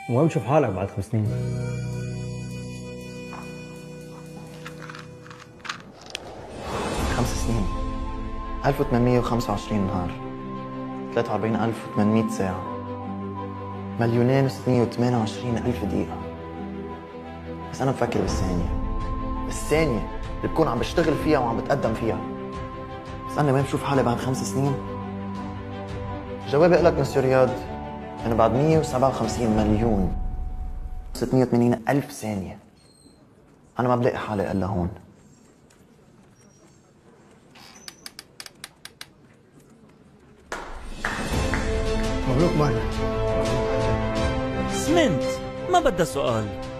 وين بتشوف حالك بعد 5 سنين؟ 5 سنين، 1825 نهار، 43800 ساعة، 2,628,000 دقيقة. بس أنا بفكر بالثانية اللي بكون عم بشتغل فيها وعم بتقدم فيها. بس أنا وين بشوف حالي بعد 5 سنين؟ جوابي لك مسيو رياض أنا بعد 157,680,000 ثانية أنا ما بلاقي حالي إلا هون. مبروك مهلا. سمنت ما بدها سؤال.